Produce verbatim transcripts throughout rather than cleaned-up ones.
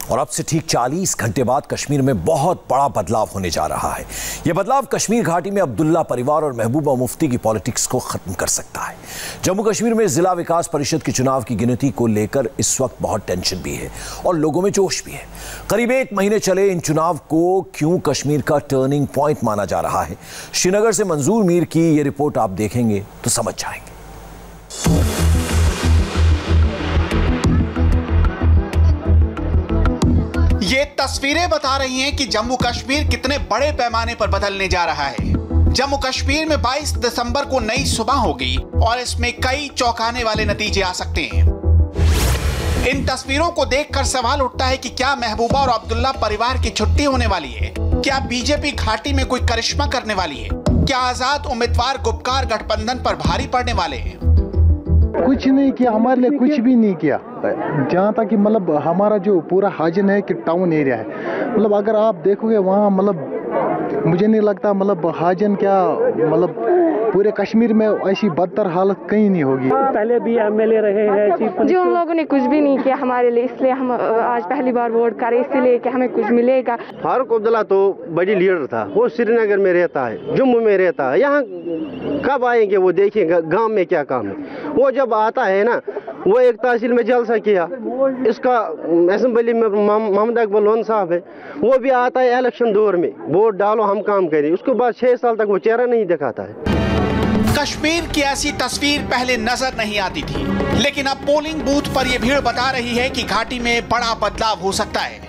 और अब से ठीक चालीस घंटे बाद कश्मीर में बहुत बड़ा बदलाव होने जा रहा है। यह बदलाव कश्मीर घाटी में अब्दुल्ला परिवार और महबूबा मुफ्ती की पॉलिटिक्स को खत्म कर सकता है। जम्मू कश्मीर में जिला विकास परिषद के चुनाव की गिनती को लेकर इस वक्त बहुत टेंशन भी है और लोगों में जोश भी है। करीब एक महीने चले इन चुनाव को क्यों कश्मीर का टर्निंग पॉइंट माना जा रहा है, श्रीनगर से मंजूर मीर की यह रिपोर्ट आप देखेंगे तो समझ जाएंगे। ये तस्वीरें बता रही हैं कि जम्मू कश्मीर कितने बड़े पैमाने पर बदलने जा रहा है। जम्मू कश्मीर में बाईस दिसंबर को नई सुबह होगी और इसमें कई चौंकाने वाले नतीजे आ सकते हैं। इन तस्वीरों को देखकर सवाल उठता है कि क्या महबूबा और अब्दुल्ला परिवार की छुट्टी होने वाली है? क्या बीजेपी घाटी में कोई करिश्मा करने वाली है? क्या आजाद उम्मीदवार गुपकार गठबंधन पर भारी पड़ने वाले हैं? कुछ नहीं किया, हमारे लिए कुछ भी नहीं किया। जहाँ तक कि मतलब हमारा जो पूरा हाजन है कि टाउन एरिया है, मतलब अगर आप देखोगे वहाँ मतलब मुझे नहीं लगता मतलब हाजन क्या मतलब पूरे कश्मीर में ऐसी बदतर हालत कहीं नहीं होगी। पहले भी एमएलए रहे हैं चीफ, जो उन लोगों ने कुछ भी नहीं किया हमारे लिए, इसलिए हम आज पहली बार वोट करें, इसलिए कि हमें कुछ मिलेगा। फारूक अब्दुल्ला तो बड़ी लीडर था, वो श्रीनगर में रहता है, जम्मू में रहता है, यहाँ कब आएंगे वो देखेंगे गांव में क्या काम है। वो जब आता है ना, वो एक तहसील में जलसा किया, इसका असेंबली में मोहम्मद अकबर लोन साहब है, वो भी आता है इलेक्शन दौर में, वोट डालो हम काम करें, उसके बाद छह साल तक वो चेहरा नहीं दिखाता है। कश्मीर की ऐसी तस्वीर पहले नजर नहीं आती थी, लेकिन अब पोलिंग बूथ पर यह भीड़ बता रही है कि घाटी में बड़ा बदलाव हो सकता है।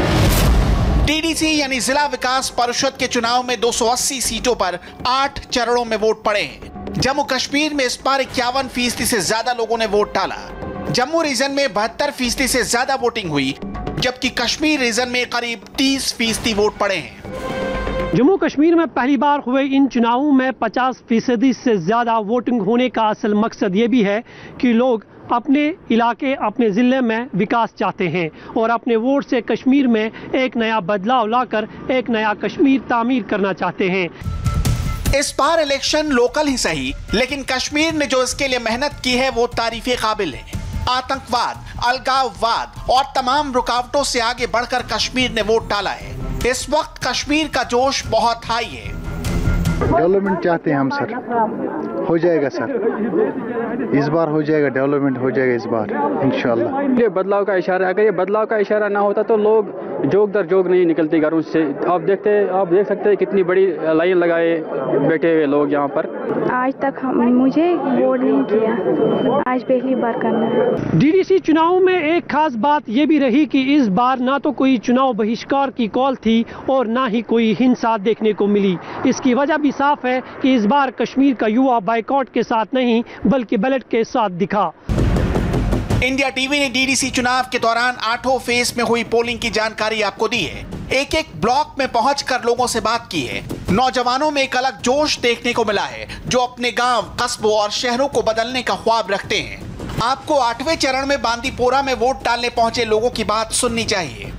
टीडीसी यानी जिला विकास परिषद के चुनाव में दो सौ अस्सी सीटों पर आठ चरणों में वोट पड़े हैं। जम्मू कश्मीर में इस बार इक्यावन फीसदी से ज्यादा लोगों ने वोट डाला। जम्मू रीजन में बहत्तर फीसदी से ज्यादा वोटिंग हुई, जबकि कश्मीर रीजन में करीब तीस फीसदी वोट पड़े हैं। जम्मू कश्मीर में पहली बार हुए इन चुनावों में पचास फीसदी से ज्यादा वोटिंग होने का असल मकसद ये भी है कि लोग अपने इलाके, अपने ज़िले में विकास चाहते हैं और अपने वोट से कश्मीर में एक नया बदलाव लाकर एक नया कश्मीर तामीर करना चाहते हैं। इस बार इलेक्शन लोकल ही सही, लेकिन कश्मीर ने जो इसके लिए मेहनत की है वो तारीफे काबिल है। आतंकवाद, अलगाववाद और तमाम रुकावटों से आगे बढ़कर कश्मीर ने वोट डाला है। इस वक्त कश्मीर का जोश बहुत हाई है। डेवलपमेंट चाहते हैं हम सर, हो जाएगा सर, इस बार हो जाएगा, डेवलपमेंट हो जाएगा इस बार इंशाल्लाह। ये बदलाव का इशारा, अगर ये बदलाव का इशारा ना होता तो लोग जोग दर जोग नहीं निकलते घरों से। आप देखते आप देख सकते हैं कितनी बड़ी लाइन लगाए बैठे हुए लोग यहाँ पर। आज तक हम मुझे वोट नहीं किया, आज पहली बार करना है। डीडीसी चुनाव में एक खास बात ये भी रही कि इस बार ना तो कोई चुनाव बहिष्कार की कॉल थी और ना ही कोई हिंसा देखने को मिली। इसकी वजह भी साफ है कि इस बार कश्मीर का युवा बाइकआउट के साथ नहीं बल्कि बैलेट के साथ दिखा। इंडिया टीवी ने डीडीसी चुनाव के दौरान आठों फेज में हुई पोलिंग की जानकारी आपको दी है। एक एक ब्लॉक में पहुंचकर लोगों से बात की है। नौजवानों में एक अलग जोश देखने को मिला है, जो अपने गांव, कस्बों और शहरों को बदलने का ख्वाब रखते हैं। आपको आठवें चरण में बांदीपोरा में वोट डालने पहुंचे लोगों की बात सुननी चाहिए।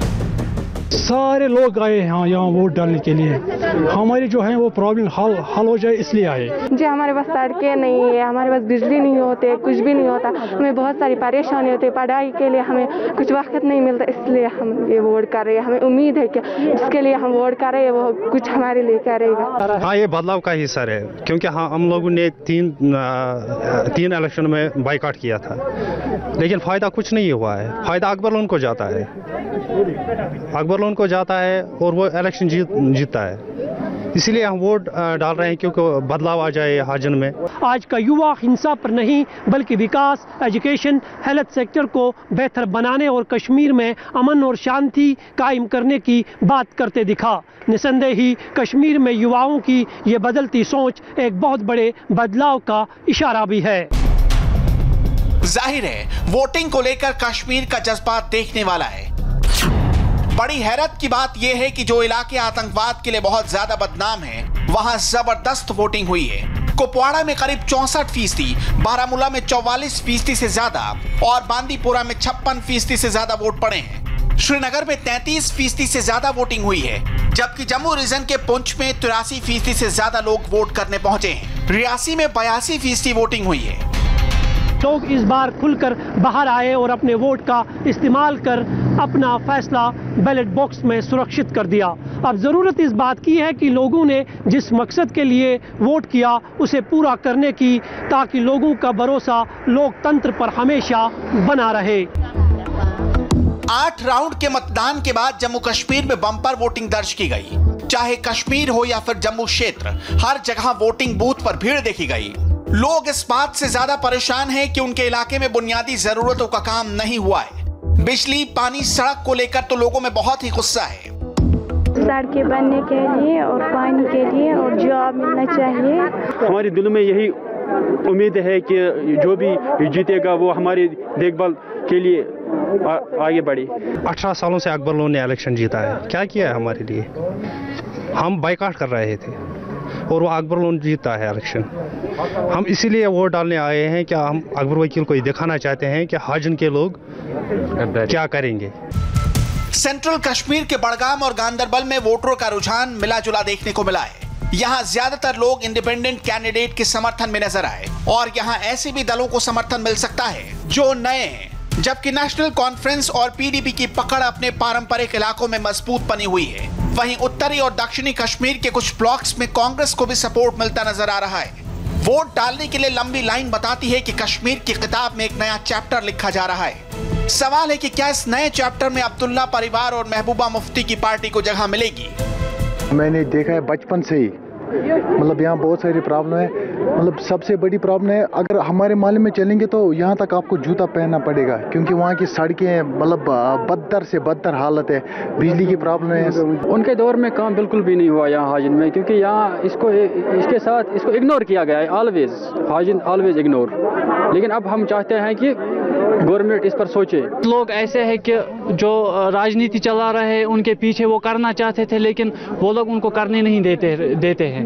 सारे लोग आए हैं यहाँ वोट डालने के लिए, हमारी जो है वो प्रॉब्लम हल हल हो जाए इसलिए आए। जी हमारे पास सड़कें नहीं है, हमारे पास बिजली नहीं होते, कुछ भी नहीं होता, हमें बहुत सारी परेशानी होती है, पढ़ाई के लिए हमें कुछ वक्त नहीं मिलता, इसलिए हम ये वोट कर रहे हैं। हमें उम्मीद है कि जिसके लिए हम वोट कर रहे हैं वो कुछ हमारे लिए करेगा। हाँ, ये बदलाव का हिस्सा है, क्योंकि हाँ हम लोगों ने तीन तीन इलेक्शन में बाइकआउट किया था, लेकिन फायदा कुछ नहीं हुआ है। फायदा अकबर लोन को जाता है, अकबर लोन को जाता है और वो इलेक्शन जीत जीतता है। इसीलिए हम वोट डाल रहे हैं क्योंकि बदलाव आ जाए हाजन में। आज का युवा हिंसा पर नहीं बल्कि विकास, एजुकेशन, हेल्थ सेक्टर को बेहतर बनाने और कश्मीर में अमन और शांति कायम करने की बात करते दिखा। निसंदेह ही कश्मीर में युवाओं की ये बदलती सोच एक बहुत बड़े बदलाव का इशारा भी है। जाहिर है वोटिंग को लेकर कश्मीर का जज्बा देखने वाला है। बड़ी हैरत की बात यह है कि जो इलाके आतंकवाद के लिए बहुत ज्यादा बदनाम हैं, वहां जबरदस्त वोटिंग हुई है। कुपवाड़ा में करीब चौसठ फीसदी, बारामूला में चौवालीस फीसदी से ज्यादा और बांदीपोरा में छप्पन फीसदी से ज्यादा वोट पड़े हैं। श्रीनगर में तैंतीस फीसदी से ज्यादा वोटिंग हुई है, जबकि जम्मू रीजन के पुंछ में तिरासी फीसदी से ज्यादा लोग वोट करने पहुंचे हैं। रियासी में बयासी फीसदी वोटिंग हुई है। लोग इस बार खुलकर बाहर आए और अपने वोट का इस्तेमाल कर अपना फैसला बैलेट बॉक्स में सुरक्षित कर दिया। अब ज़रूरत इस बात की है कि लोगों ने जिस मकसद के लिए वोट किया उसे पूरा करने की, ताकि लोगों का भरोसा लोकतंत्र पर हमेशा बना रहे। आठ राउंड के मतदान के बाद जम्मू कश्मीर में बम्पर वोटिंग दर्ज की गई। चाहे कश्मीर हो या फिर जम्मू क्षेत्र, हर जगह वोटिंग बूथ पर भीड़ देखी गई। लोग इस बात से ज्यादा परेशान हैं कि उनके इलाके में बुनियादी जरूरतों का काम नहीं हुआ है। बिजली, पानी, सड़क को लेकर तो लोगों में बहुत ही गुस्सा है। सड़कें बनने के लिए और पानी के लिए और जॉब मिलना चाहिए। हमारे दिल में यही उम्मीद है कि जो भी जीतेगा वो हमारी देखभाल के लिए आ, आगे बढ़े। अठारह सालों से अकबर लोन ने इलेक्शन जीता है, क्या किया है हमारे लिए? हम बाइकाट कर रहे थे और वो अकबर लोन जीता है इलेक्शन। हम इसीलिए वोट डालने आए हैं कि हम अकबर वकील को दिखाना चाहते हैं कि हाजन के लोग क्या करेंगे। सेंट्रल कश्मीर के बड़गाम और गांदरबल में वोटरों का रुझान मिला जुला देखने को मिला है। यहाँ ज्यादातर लोग इंडिपेंडेंट कैंडिडेट के समर्थन में नजर आए और यहाँ ऐसे भी दलों को समर्थन मिल सकता है जो नए हैं, जबकि नेशनल कॉन्फ्रेंस और पीडीपी की पकड़ अपने पारंपरिक इलाकों में मजबूत बनी हुई है। वहीं उत्तरी और दक्षिणी कश्मीर के कुछ ब्लॉक्स में कांग्रेस को भी सपोर्ट मिलता नजर आ रहा है। वोट डालने के लिए लंबी लाइन बताती है कि कश्मीर की किताब में एक नया चैप्टर लिखा जा रहा है। सवाल है कि क्या इस नए चैप्टर में अब्दुल्ला परिवार और महबूबा मुफ्ती की पार्टी को जगह मिलेगी? मैंने देखा है बचपन से ही, मतलब यहाँ बहुत सारी प्रॉब्लम है। मतलब सबसे बड़ी प्रॉब्लम है, अगर हमारे मोहल्ले में चलेंगे तो यहाँ तक आपको जूता पहनना पड़ेगा, क्योंकि वहाँ की सड़कें मतलब बदतर से बदतर हालत है। बिजली की प्रॉब्लम है। उनके दौर में काम बिल्कुल भी नहीं हुआ यहाँ हाजिन में, क्योंकि यहाँ इसको इसके साथ इसको इग्नोर किया गया है। ऑलवेज हाजिन ऑलवेज इग्नोर। लेकिन अब हम चाहते हैं कि गवर्नमेंट इस पर सोचे। लोग ऐसे हैं कि जो राजनीति चला रहे हैं उनके पीछे वो करना चाहते थे, लेकिन वो लोग उनको करने नहीं देते देते हैं।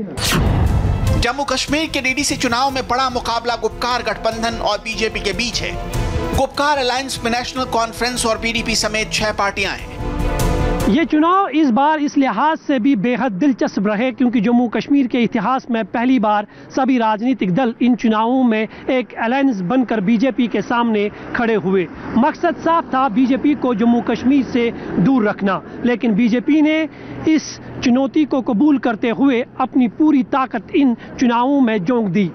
जम्मू कश्मीर के डीडीसी चुनाव में बड़ा मुकाबला गुपकार गठबंधन और बीजेपी के बीच है। गुपकार अलायंस में नेशनल कॉन्फ्रेंस और पीडीपी समेत छह पार्टियां हैं। ये चुनाव इस बार इस लिहाज से भी बेहद दिलचस्प रहे क्योंकि जम्मू कश्मीर के इतिहास में पहली बार सभी राजनीतिक दल इन चुनावों में एक अलायंस बनकर बीजेपी के सामने खड़े हुए। मकसद साफ था, बीजेपी को जम्मू कश्मीर से दूर रखना, लेकिन बीजेपी ने इस चुनौती को कबूल करते हुए अपनी पूरी ताकत इन चुनावों में झोंक दी।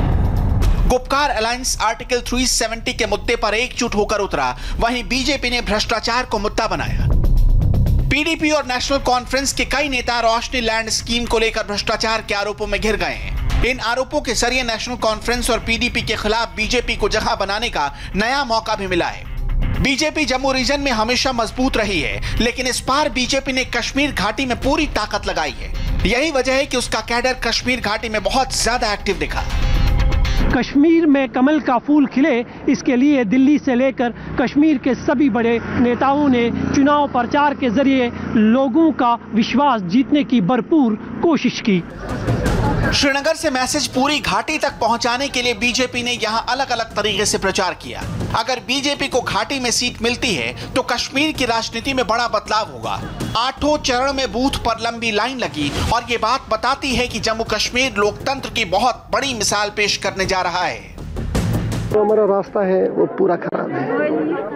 गुपकार अलायंस आर्टिकल तीन सौ सत्तर के मुद्दे पर एकजुट होकर उतरा, वहीं बीजेपी ने भ्रष्टाचार को मुद्दा बनाया। पीडीपी और नेशनल कॉन्फ्रेंस के कई नेता रोशनी लैंड स्कीम को लेकर भ्रष्टाचार के आरोपों में घिर गए हैं। इन आरोपों के जरिए नेशनल कॉन्फ्रेंस और पीडीपी के खिलाफ बीजेपी को जगह बनाने का नया मौका भी मिला है। बीजेपी जम्मू रीजन में हमेशा मजबूत रही है, लेकिन इस बार बीजेपी ने कश्मीर घाटी में पूरी ताकत लगाई है। यही वजह है कि उसका कैडर कश्मीर घाटी में बहुत ज्यादा एक्टिव दिखा। कश्मीर में कमल का फूल खिले, इसके लिए दिल्ली से लेकर कश्मीर के सभी बड़े नेताओं ने चुनाव प्रचार के जरिए लोगों का विश्वास जीतने की भरपूर कोशिश की। श्रीनगर से मैसेज पूरी घाटी तक पहुंचाने के लिए बीजेपी ने यहां अलग अलग तरीके से प्रचार किया। अगर बीजेपी को घाटी में सीट मिलती है तो कश्मीर की राजनीति में बड़ा बदलाव होगा। आठों चरण में बूथ पर लंबी लाइन लगी और ये बात बताती है कि जम्मू कश्मीर लोकतंत्र की बहुत बड़ी मिसाल पेश करने जा रहा है। तो हमारा रास्ता है वो पूरा खराब है,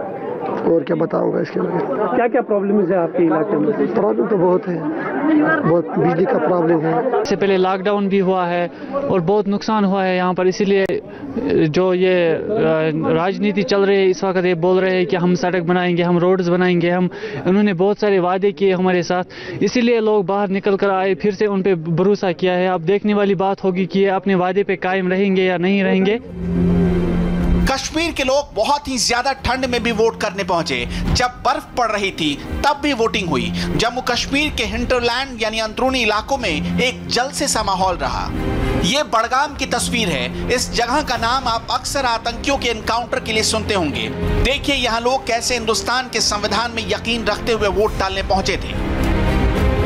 और क्या बताऊंगा इसके बारे। क्या क्या प्रॉब्लम है आपके इलाके में? प्रॉब्लम तो बहुत है, बहुत बिजली का प्रॉब्लम है। इससे पहले लॉकडाउन भी हुआ है और बहुत नुकसान हुआ है यहाँ पर, इसीलिए जो ये राजनीति चल रही है इस वक्त, ये बोल रहे हैं कि हम सड़क बनाएंगे, हम रोड्स बनाएंगे, हम उन्होंने बहुत सारे वादे किए हमारे साथ, इसीलिए लोग बाहर निकल कर आए, फिर से उन पे भरोसा किया है। अब देखने वाली बात होगी कि ये अपने वादे पे कायम रहेंगे या नहीं रहेंगे। कश्मीर के लोग बहुत ही ज्यादा ठंड में भी वोट करने पहुंचे। जब बर्फ पड़ रही थी तब भी वोटिंग हुई। जम्मू कश्मीर के हिंटरलैंड यानी अंदरूनी इलाकों में एक जलसे सा माहौल रहा। ये बड़गाम की तस्वीर है। इस जगह का नाम आप अक्सर आतंकियों के एनकाउंटर के लिए सुनते होंगे। देखिए यहाँ लोग कैसे हिंदुस्तान के संविधान में यकीन रखते हुए वोट डालने पहुंचे थे।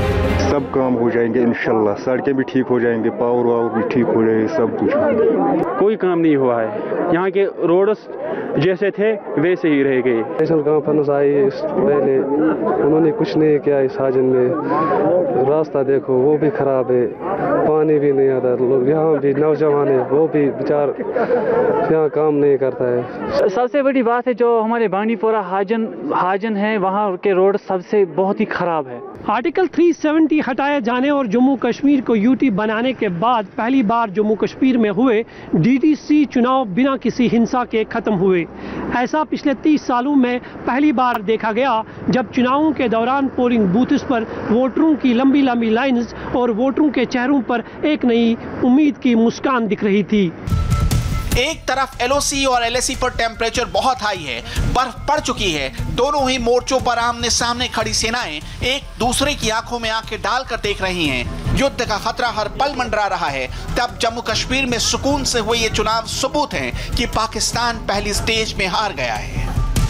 सब काम हो जाएंगे इंशाल्लाह, सड़कें भी ठीक हो जाएंगे, पावर वावर भी ठीक हो जाएंगे, सब कुछ। कोई काम नहीं हुआ है। यहाँ के रोड्स जैसे थे वैसे ही रह गए। नेशनल कॉन्फ्रेंस आई पहले, उन्होंने कुछ नहीं किया इस हाजन में। रास्ता देखो वो भी खराब है, पानी भी नहीं आता। लोग यहाँ भी नौजवान है, वो भी बेचार यहाँ काम नहीं करता है। सबसे बड़ी बात है जो हमारे बांडीपोरा हाजन हाजन है, वहाँ के रोड सबसे बहुत ही खराब है। आर्टिकल तीन सौ सत्तर हटाए जाने और जम्मू कश्मीर को यूटी बनाने के बाद पहली बार जम्मू कश्मीर में हुए डीडीसी चुनाव बिना किसी हिंसा के खत्म हुए। ऐसा पिछले तीस सालों में पहली बार देखा गया जब चुनावों के दौरान पोलिंग बूथ्स पर वोटरों की लंबी लंबी लाइन्स और वोटरों के चेहरों पर एक नई उम्मीद की मुस्कान दिख रही थी। एक तरफ एलओसी और एलएसी पर टेम्परेचर बहुत हाई है, बर्फ पड़ चुकी है। दोनों ही मोर्चों पर आमने सामने खड़ी सेनाएं एक दूसरे की आंखों में आंखें डालकर देख रही हैं। युद्ध का खतरा हर पल मंडरा रहा है। तब जम्मू कश्मीर में सुकून से हुए ये चुनाव सबूत हैं कि पाकिस्तान पहली स्टेज में हार गया है।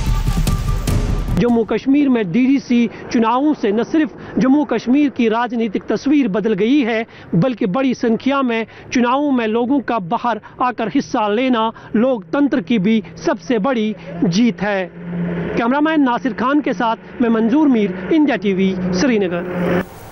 जम्मू कश्मीर में डीडीसी चुनावों से न सिर्फ जम्मू कश्मीर की राजनीतिक तस्वीर बदल गई है, बल्कि बड़ी संख्या में चुनावों में लोगों का बाहर आकर हिस्सा लेना लोकतंत्र की भी सबसे बड़ी जीत है। कैमरामैन नासिर खान के साथ मैं मंजूर मीर, इंडिया टीवी, श्रीनगर।